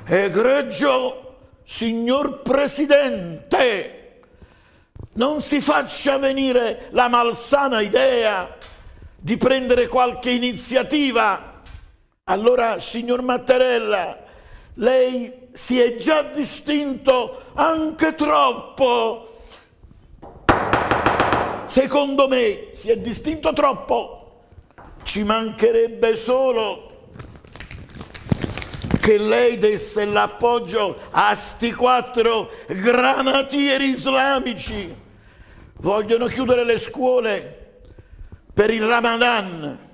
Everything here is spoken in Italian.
Egregio signor Presidente, non si faccia venire la malsana idea di prendere qualche iniziativa. Allora, signor Mattarella, lei si è già distinto anche troppo. Secondo me si è distinto troppo. Ci mancherebbe solo che lei desse l'appoggio a sti 4 granatieri islamici. Vogliono chiudere le scuole per il Ramadan.